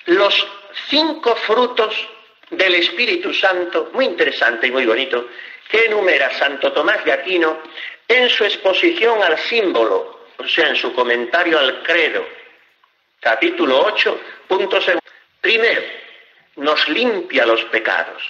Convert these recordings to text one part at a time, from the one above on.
los 5 frutos del Espíritu Santo, muy interesante y muy bonito, que enumera Santo Tomás de Aquino en su exposición al símbolo, o sea, en su comentario al credo, capítulo 8, punto segundo. Primero, nos limpia los pecados.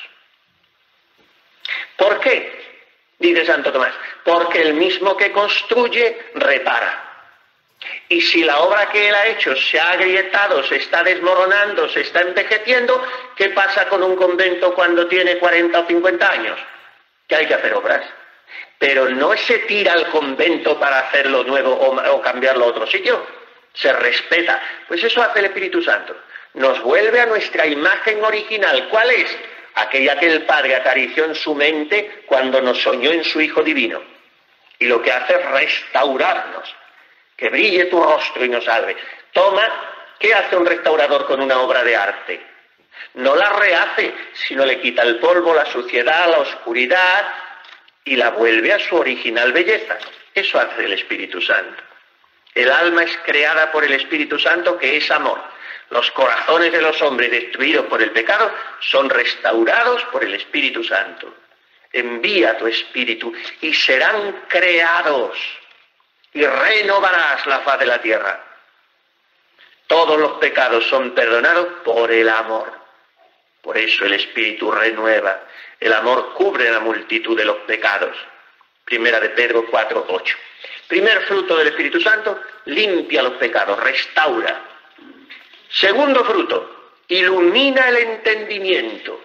¿Por qué? Dice Santo Tomás, porque el mismo que construye repara. Y si la obra que él ha hecho se ha agrietado, se está desmoronando, se está envejeciendo, ¿qué pasa con un convento cuando tiene 40 o 50 años? Que hay que hacer obras. Pero no se tira al convento para hacerlo nuevo o cambiarlo a otro sitio. Se respeta. Pues eso hace el Espíritu Santo. Nos vuelve a nuestra imagen original. ¿Cuál es? Aquella que el Padre acarició en su mente cuando nos soñó en su Hijo Divino. Y lo que hace es restaurarnos. Que brille tu rostro y nos salve. Toma, ¿qué hace un restaurador con una obra de arte? No la rehace, sino le quita el polvo, la suciedad, la oscuridad y la vuelve a su original belleza. Eso hace el Espíritu Santo. El alma es creada por el Espíritu Santo, que es amor. Los corazones de los hombres destruidos por el pecado son restaurados por el Espíritu Santo. Envía tu Espíritu y serán creados. Y renovarás la faz de la tierra. Todos los pecados son perdonados por el amor. Por eso el Espíritu renueva. El amor cubre la multitud de los pecados. Primera de Pedro 4, 8. Primer fruto del Espíritu Santo, limpia los pecados, restaura. Segundo fruto, ilumina el entendimiento.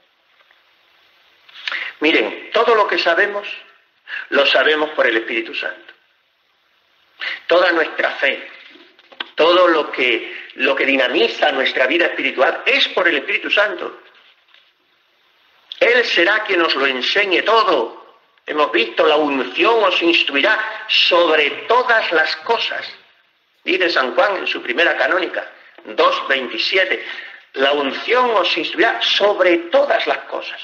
Miren, todo lo que sabemos, lo sabemos por el Espíritu Santo. Toda nuestra fe, todo lo que dinamiza nuestra vida espiritual es por el Espíritu Santo. Él será quien nos lo enseñe todo. Hemos visto, la unción os instruirá sobre todas las cosas. Dice San Juan en su primera canónica, 2:27. La unción os instruirá sobre todas las cosas.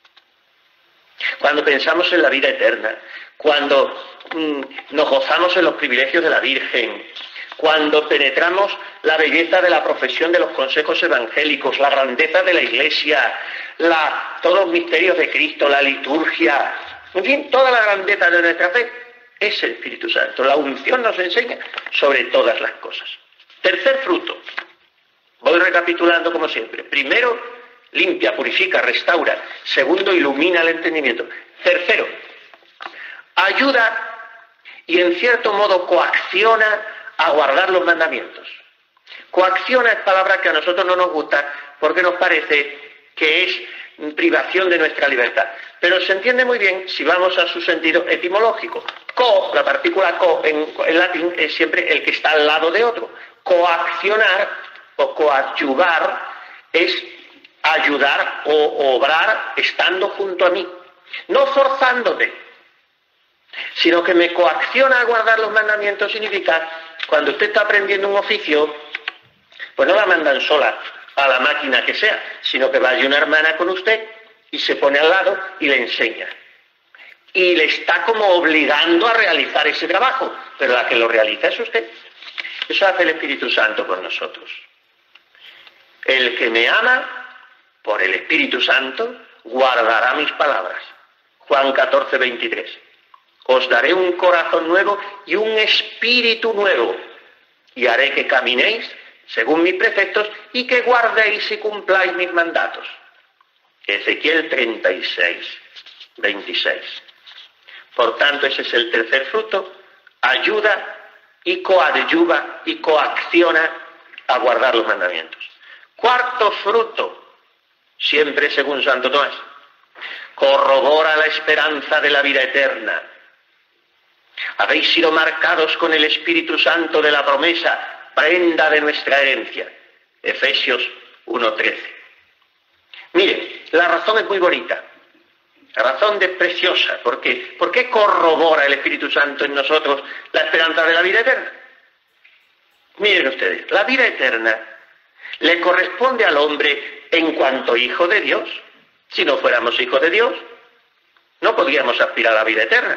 Cuando pensamos en la vida eterna, cuando nos gozamos en los privilegios de la Virgen, cuando penetramos la belleza de la profesión de los consejos evangélicos, la grandeza de la Iglesia, todos los misterios de Cristo, la liturgia, en fin, toda la grandeza de nuestra fe, es el Espíritu Santo. La unción nos enseña sobre todas las cosas. Tercer fruto. Voy recapitulando como siempre. Primero, limpia, purifica, restaura. Segundo, ilumina el entendimiento. Tercero, ayuda y en cierto modo coacciona a guardar los mandamientos. Coacciona es palabra que a nosotros no nos gusta porque nos parece que es privación de nuestra libertad. Pero se entiende muy bien si vamos a su sentido etimológico. Co, la partícula co en latín es siempre el que está al lado de otro. Coaccionar o coadyuvar es ayudar o obrar estando junto a mí. No forzándote, sino que me coacciona a guardar los mandamientos. Significa, cuando usted está aprendiendo un oficio, pues no la mandan sola a la máquina que sea, sino que vaya una hermana con usted y se pone al lado y le enseña. Y le está como obligando a realizar ese trabajo, pero la que lo realiza es usted. Eso hace el Espíritu Santo con nosotros. El que me ama, por el Espíritu Santo, guardará mis palabras. Juan 14, 23. Os daré un corazón nuevo y un espíritu nuevo, y haré que caminéis según mis preceptos y que guardéis y cumpláis mis mandatos. Ezequiel 36, 26. Por tanto, ese es el tercer fruto, ayuda y coadyuva y coacciona a guardar los mandamientos. Cuarto fruto, siempre según Santo Tomás, corrobora la esperanza de la vida eterna. Habéis sido marcados con el Espíritu Santo de la promesa, prenda de nuestra herencia. Efesios 1:13. Mire, la razón es muy bonita. La razón es preciosa. ¿Por qué corrobora el Espíritu Santo en nosotros la esperanza de la vida eterna? Miren ustedes, la vida eterna le corresponde al hombre en cuanto hijo de Dios. Si no fuéramos hijos de Dios, no podríamos aspirar a la vida eterna.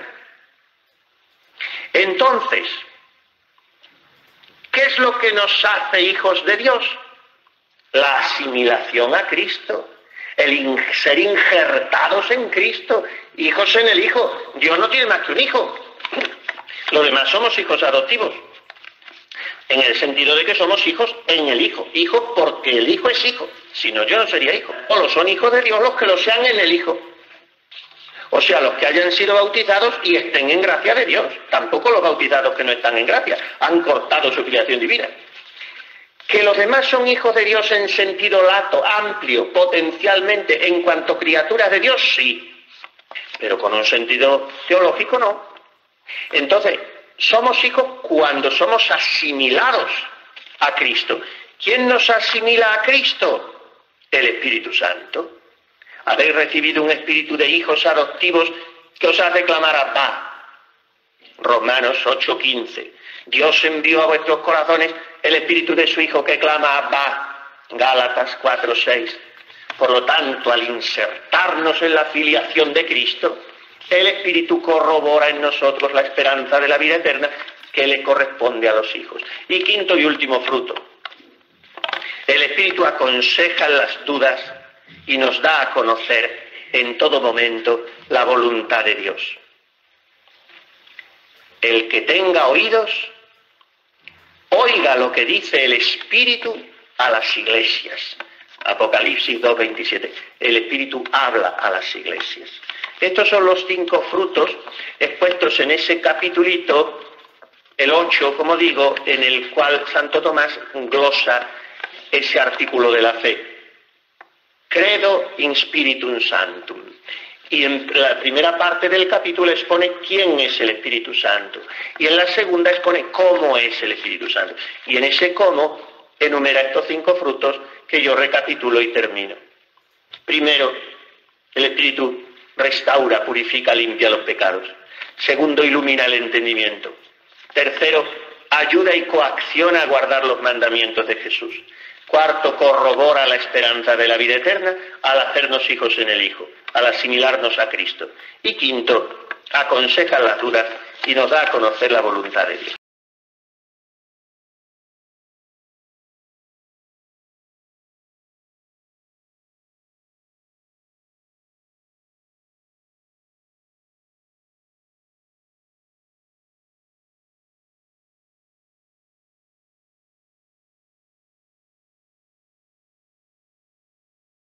Entonces, ¿qué es lo que nos hace hijos de Dios? la asimilación a Cristo, el ser injertados en Cristo, hijos en el Hijo. Dios no tiene más que un hijo. Los demás somos hijos adoptivos, en el sentido de que somos hijos en el Hijo. Hijos porque el Hijo es hijo, si no yo no sería hijo. Solo son hijos de Dios los que lo sean en el Hijo. O sea, los que hayan sido bautizados y estén en gracia de Dios. Tampoco los bautizados que no están en gracia, han cortado su filiación divina. Que los demás son hijos de Dios en sentido lato, amplio, potencialmente, en cuanto criaturas de Dios, sí. Pero con un sentido teológico no. Entonces, somos hijos cuando somos asimilados a Cristo. ¿Quién nos asimila a Cristo? El Espíritu Santo. Habéis recibido un espíritu de hijos adoptivos que os hace clamar Abba. Romanos 8:15. Dios envió a vuestros corazones el espíritu de su Hijo que clama Abba. Gálatas 4:6. Por lo tanto, al insertarnos en la filiación de Cristo, el Espíritu corrobora en nosotros la esperanza de la vida eterna que le corresponde a los hijos. Y quinto y último fruto. El Espíritu aconseja en las dudas y nos da a conocer en todo momento la voluntad de Dios. El que tenga oídos, oiga lo que dice el Espíritu a las iglesias. Apocalipsis 2:27. El Espíritu habla a las iglesias. Estos son los 5 frutos expuestos en ese capitulito, el 8, como digo, en el cual Santo Tomás glosa ese artículo de la fe. Credo in Spiritum Sanctum. Y en la primera parte del capítulo expone quién es el Espíritu Santo. Y en la segunda expone cómo es el Espíritu Santo. Y en ese cómo enumera estos 5 frutos que yo recapitulo y termino. Primero, el Espíritu restaura, purifica, limpia los pecados. Segundo, ilumina el entendimiento. Tercero, ayuda y coacciona a guardar los mandamientos de Jesús. Cuarto, corrobora la esperanza de la vida eterna al hacernos hijos en el Hijo, al asimilarnos a Cristo. Y quinto, aconseja las dudas y nos da a conocer la voluntad de Dios.